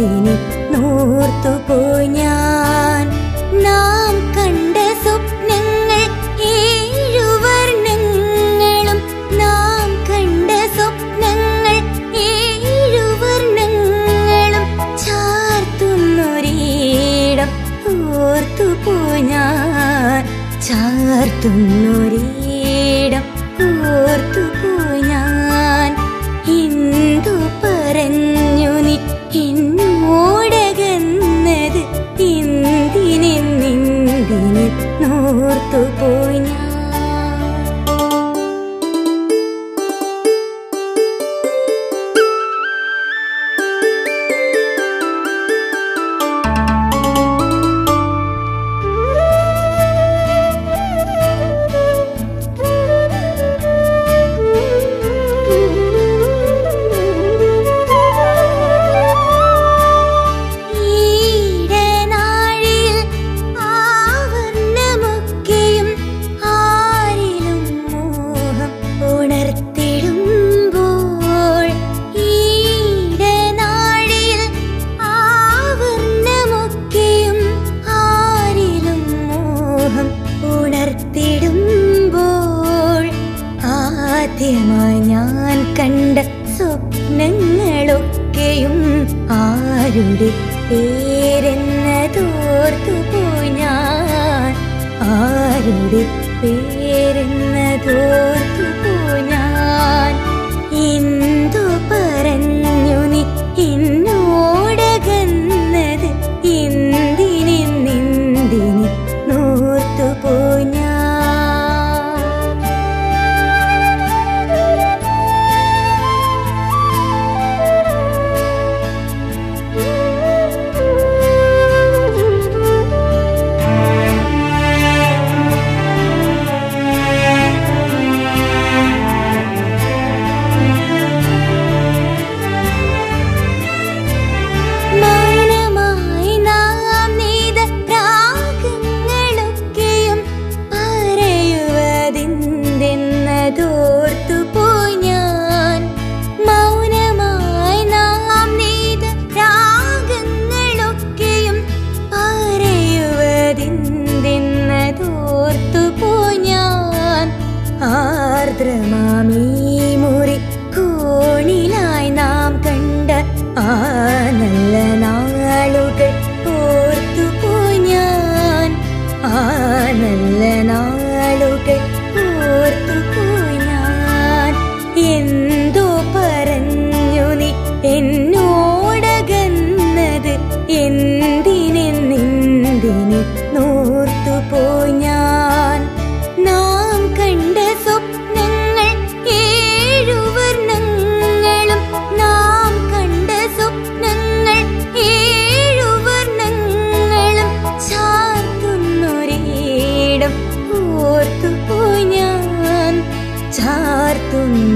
എന്തിന് നോർത്തുപോയി ഞാൻ. നാം കണ്ട സ്വപ്നങ്ങൾ ഏഴുവർണ്ണങ്ങളും, നാം കണ്ട സ്വപ്നങ്ങൾ ഏഴുവർണ്ണങ്ങളും ചാർത്തുന്നൊരിടം ഓർത്തുപോയി ഞാൻ. ചാർത്തുന്നൊരിടം ഓർത്തുപോയി ഞാൻ. എന്തു പറഞ്ഞു നീ എന്നോടകന്നത്, എന്തിനെന്തിന് നോർത്തുപോയി ഞാൻ. ആദ്യമായി ഞാൻ കണ്ട സ്വപ്നങ്ങളൊക്കെയും ആരുടെ പേരെന്നതോർത്തുപോയി ഞാൻ. ആരുടെ പേരെന്നതോർത്തുപോയി ഞാൻ. എന്തു പറഞ്ഞു നീ എന്നോടകന്നത്, എന്തിനെന്തിന് നോർത്തുപോയി ഞാൻ. ആർദ്രമാമീ മുറി കോണിലായി നാം കണ്ട ആ നല്ല നാളുകൾ ഓർത്തുപോയി ഞാൻ. ആ നല്ല നാളുകൾ ഓർത്തുപോയി ഞാൻ. എന്തോ പറഞ്ഞു നീ എന്നോടകന്നത്, എന്തിനെന്തിന് നോർത്തുപോയി ഞാൻ. നാം കണ്ട സ്വപ്നങ്ങൾ ഏഴുവർണ്ണങ്ങളും, നാം കണ്ട സ്വപ്നങ്ങൾ ഏഴുവർണ്ണങ്ങളും ചാർത്തുന്നൊരിടം ഓർത്തുപോയി ഞാൻ. ചാർത്തുന്ന